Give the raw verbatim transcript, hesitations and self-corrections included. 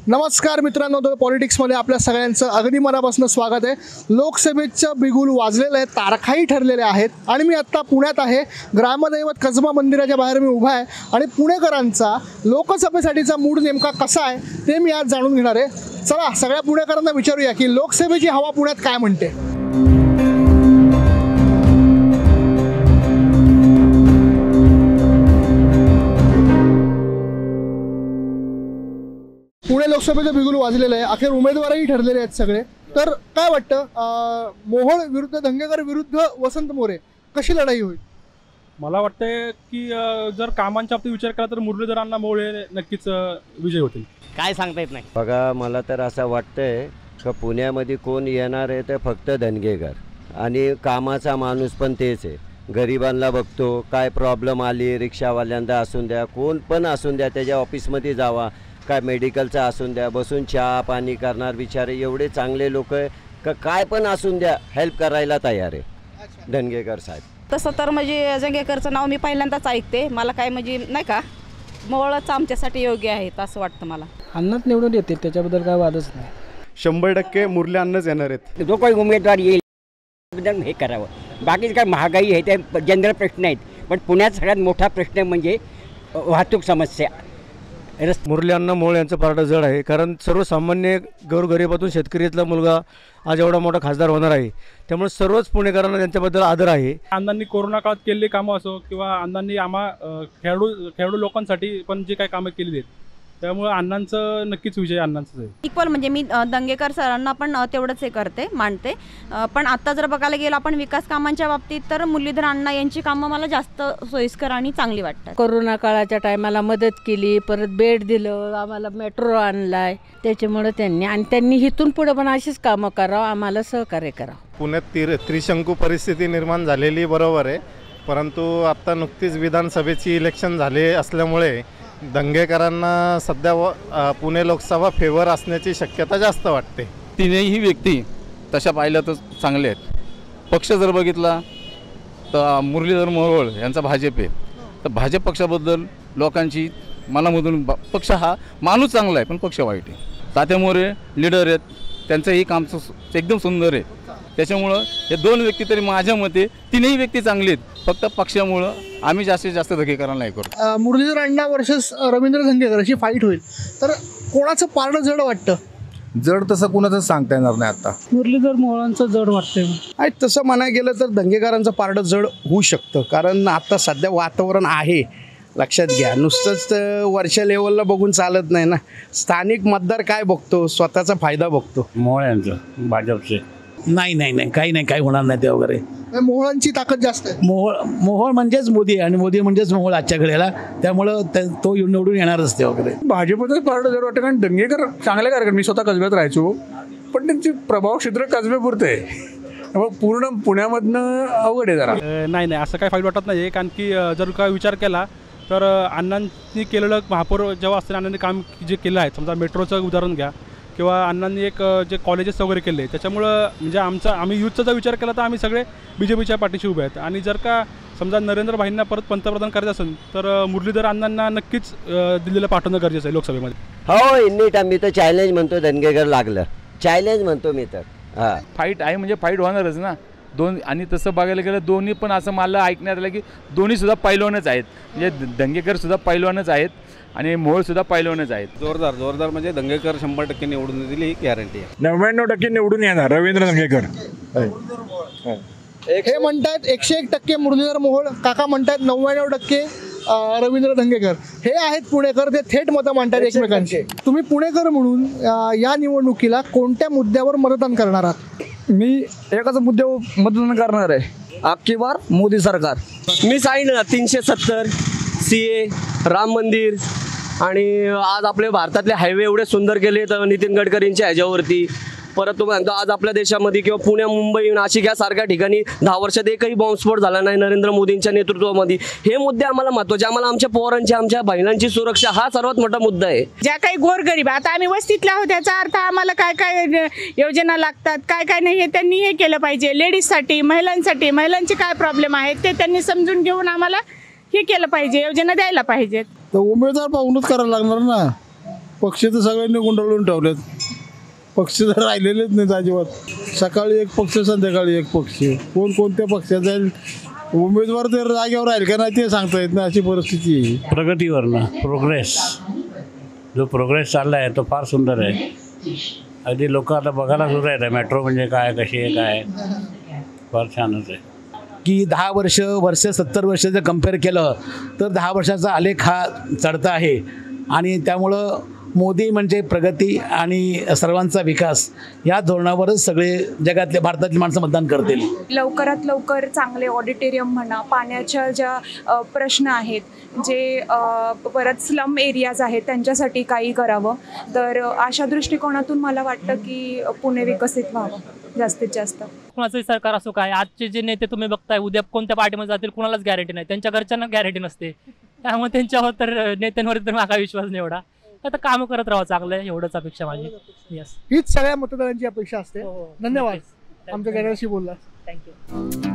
नमस्कार मित्रांनो, द पॉलिटिक्समध्ये आपल्या सगळ्यांचं अगदी मनापासून स्वागत आहे। लोकसभेचं बिगुल वाजलेलं आहे, तारखाही ठरलेल्या आहेत आणि मी आत्ता पुण्यात आहे। ग्रामदैवत कसबा मंदिराच्या बाहेर मी उभा आहे आणि पुणेकरांचा लोकसभेसाठीचा मूड नेमका कसा आहे ते मी आज जाणून घेणार आहे। चला सगळ्या पुणेकरांना विचारूया की लोकसभेची हवा पुण्यात काय म्हणते। पुणे लोकसभेचं बिगुल वाजलेलं आहे, अखेर उमेदवारही ठरलेले आहेत सगळे। तर काय वाटतं, मोहोळ विरुद्ध धंगेकर विरुद्ध वसंत मोरे कशी लढाई होईल? मला वाटतंय की जर कामांच्या बाबतीत विचार केला तर मुरलीधरांना मोहोळ नक्कीच विजय होतील। काय सांगता येत नाही बघा, मला तर असं वाटतंय की पुण्यामध्ये कोण येणार आहे ते फक्त धनगेकर आणि कामाचा माणूस पण तेच आहे। गरिबांना बघतो, काय प्रॉब्लेम आली रिक्षावाल्यांना असून द्या, कोण पण असून द्या, त्याच्या ऑफिसमध्ये जावा, काय मेडिकलचा असून द्या, बसून चहा पाणी करणार बिचारे एवढे चांगले लोक आहे का काय पण असून द्या हेल्प करायला तयार आहे धनगेकर साहेब। तसं तर म्हणजे धनगेकरचं नाव मी पहिल्यांदाच ऐकते, मला काय म्हणजे नाही का मोहोळच आमच्यासाठी योग्य आहे असं वाटतं मला। अन्नच निवडून येते, त्याच्याबद्दल काय वादच नाही। शंभर टक्के मुरली अन्नच येणार आहेत। जो काही उमेदवार येईल हे करावं, बाकी काय महागाई आहे ते जनरल प्रश्न आहेत, पण पुण्यात सगळ्यात मोठा प्रश्न म्हणजे वाहतूक समस्या। मुरली अण्णा मोहोळ यांचं पारडं जड आहे, कारण सर्वसामान्य गोरगरिबातून शेतकरीतला मुलगा आज एवढा मोठा खासदार होणार आहे, त्यामुळे सर्वच पुणेकरांना त्यांच्याबद्दल आदर आहे। अण्णांनी कोरोना काळात केलेली कामं असो किंवा अण्णांनी आम्हा खेळाडू खेळाडू लोकांसाठी पण जे काही कामं केली आहेत, त्यामुळे अण्णांचं नक्कीच विजय अण्णांचं आहे। इक्वल म्हणजे मी धंगेकर सरांना पण तेवढंच हे करते मानते, पण आता जर बघायला गेलं आपण विकास कामांच्या बाबतीत तर मुरलीधर अण्णा यांची कामं मला जास्त सोयीस्कर आणि चांगली वाटतात। कोरोना काळाच्या टायमाला मदत केली, परत बेड दिलं, आम्हाला मेट्रो आणलाय, त्याच्यामुळे त्यांनी आणि त्यांनी इथून पुढे पण अशीच कामं करावं, आम्हाला सहकार्य करावं। पुण्यात तिर त्रिशंकू परिस्थिती निर्माण झालेली बरोबर आहे, परंतु आता नुकतीच विधानसभेची इलेक्शन झाले असल्यामुळे दंगेकरांना सध्या व पुणे लोकसभा फेवर असण्याची शक्यता जास्त वाटते। तिन्ही व्यक्ती तशा पाहिल्या तर चांगले आहेत। पक्ष जर बघितला तर मुरलीधर मोहोळ यांचा भाजप आहे, तर भाजप पक्षाबद्दल लोकांची मनामधून पक्ष हा माणूस चांगला आहे पण पक्ष वाईट आहे। तात्या मोरे लीडर आहेत, त्यांचंही काम एकदम सुंदर आहे, त्याच्यामुळं हे दोन व्यक्ती तरी माझ्या मते तिन्ही व्यक्ती चांगले आहेत, फक्त पक्षामुळं आम्ही जास्तीत जास्त धंगेकरांना नाही करतो। मुरलीधर अण्णा वर्सेस रवींद्र धंगेकर अशी फाईट होईल, तर कोणाचं पारडं जड वाटतं? जड तसं कोणाचं सांगता येणार नाही आता। मुरलीधर मोहोळांचं जड वाटतंय। आणि तसं म्हणायला गेलं तर धंगेकरांचं पारडं जड होऊ शकतं, कारण आता सध्या वातावरण आहे, लक्षात घ्या। नुसतंच वरच्या लेवलला बघून चालत नाही ना, स्थानिक मतदार काय बघतो, स्वतःचा फायदा बघतो। मोहोळ यांचं भाजपचे नाही नाही नाही काही नाही, काही होणार नाही ते वगैरे। मोहोळांची ताकद जास्त आहे। मोहोळ मोहोळ म्हणजेच मोदी आणि मोदी म्हणजेच मोहोळ आजच्या घडीला, त्यामुळं तो निवडून येणारच ते वगैरे। भाजपचंच पारडं जड वाटतं, कारण दंगेकर चांगल्या कार्यक्रम, मी स्वतः कसब्यात राहायचो, पण त्यांची प्रभाव क्षेत्र कसब्यापुरतं आहे, त्यामुळे पूर्ण पुण्यामधनं अवघड आहे जरा। नाही नाही असं काही फाईट वाटत नाही, कारण की जर काय विचार केला तर अण्णांनी केलेलं महापौर जेव्हा असताना अण्णांनी काम जे केलं आहे, समजा मेट्रोचं उदाहरण घ्या किंवा अण्णांनी एक जे कॉलेजेस वगैरे केले, त्याच्यामुळं म्हणजे आमचा आम्ही यूथचा जर विचार केला तर आम्ही सगळे बी जे पीच्या पाठीशी उभे आहेत। आणि जर का समजा नरेंद्र भाईंना परत पंतप्रधान करायचं असेल तर मुरलीधर अण्णांना नक्कीच दिल्लीला पाठवणं गरजेचं आहे लोकसभेमध्ये। हो नीट, मी तर चॅलेंज म्हणतो, धनगेकर लागलं चॅलेंज म्हणतो मी तर। हां, फाईट आहे म्हणजे फाईट होणारच ना दोन, आणि तसं बघायला गेलं दोन्ही पण असं मला ऐकण्यात आलं की दोन्हीसुद्धा पैलवानच आहेत, म्हणजे धंगेकरसुद्धा पैलवानच आहेत आणि मोहोळसुद्धा पैलवानच आहेत। जोरदार जोरदार म्हणजे धंगेकर शंभर टक्के निवडून दिली ही गॅरंटी आहे। नव्याण्णव टक्के निवडून येणार रवींद्र धंगेकर। हे म्हणतात एकशे एक टक्के मुरलीधर मोहोळ, काका म्हणतात नव्याण्णव टक्के रवींद्र धंगेकर। हे आहेत पुणेकर, ते थेट मतं मांडतात एकमेकांचे। तुम्ही पुणेकर म्हणून या निवडणुकीला कोणत्या मुद्द्यावर मतदान करणार आहात? मी एकाच मुद्द्यावर मतदान करणार आहे, अबकी बार मोदी सरकार। मी सांगितलं ना, तीनशे सत्तर सी ए, राम मंदिर, आणि आज आपले भारतातले हायवे एवढे सुंदर केले तर नितीन गडकरींच्या ह्याच्यावरती। परत तुम्ही म्हणतो आज आपल्या देशामध्ये किंवा पुणे मुंबई नाशिक यासारख्या ठिकाणी दहा वर्षात एकही बॉम्बस्फोट झाला नाही नरेंद्र मोदींच्या नेतृत्वामध्ये। हे मुद्दे आम्हाला महत्त्वाचे, आम्हाला आमच्या पोरांची आमच्या बहिणांची सुरक्षा हा सर्वात मोठा मुद्दा आहे। ज्या काही गोरगरीब, आता आम्ही वस्तीतला आहोत, त्याचा अर्थ आम्हाला काय काय योजना लागतात, काय काय नाही, हे त्यांनी हे केलं पाहिजे। लेडीजसाठी, महिलांसाठी, महिलांचे काय प्रॉब्लेम आहेत ते त्यांनी समजून घेऊन आम्हाला हे केलं पाहिजे, योजना द्यायला पाहिजेत। तर उमेदवार पाहूनच करायला लागणार ना। पक्ष तर सगळ्यांनी गुंडाळून ठेवलेत. पक्ष तर राहिलेलेच नाहीत अजिबात. सकाळी एक पक्ष, संध्याकाळी एक पक्ष. कोण कोणत्या पक्षात जाईल, उमेदवार तर जागेवर राहील का नाही ते सांगता येत नाही, अशी परिस्थिती आहे. प्रगतीवरनं प्रोग्रेस, जो प्रोग्रेस चालला आहे तो फार सुंदर आहे. अगदी लोक आता बघायला सुद्धा येत आहे मेट्रो म्हणजे काय, कशी आहे, काय, फार छानच आहे. की दहा वर्ष वर्ष सत्तर वर्ष जर कम्पेअर केलं तर दहा वर्षाचा आलेख हा चढता आहे. आणि त्यामुळं मोदी म्हणजे प्रगती आणि सर्वांचा विकास या धोरणावरच सगळे जगातले भारतातले माणसं मतदान करतील. लवकरात लवकर चांगले ऑडिटोरियम म्हणा, पाण्याच्या ज्या अ, प्रश्न आहेत, जे अ, परत स्लम एरियाज आहेत त्यांच्यासाठी काही करावं. तर अ, अशा दृष्टिकोनातून मला वाटतं की पुणे विकसित व्हावं जास्तीत जास्त. कोणाचंही सरकार असो काय, आजचे जे नेते तुम्ही बघताय उद्या कोणत्या पार्टीमध्ये जातील कुणालाच गॅरंटी नाही, त्यांच्या घरच्यांना गॅरंटी नसते. त्यामुळे त्यांच्यावर तर नेत्यांवर तर माझा विश्वास नाही एवढा. आता काम करत राहावं चांगलं, एवढंच अपेक्षा माझी. यस, हीच सगळ्या मतदारांची अपेक्षा असते. धन्यवाद आमच्या गॅनरशी बोलला. थँक्यू.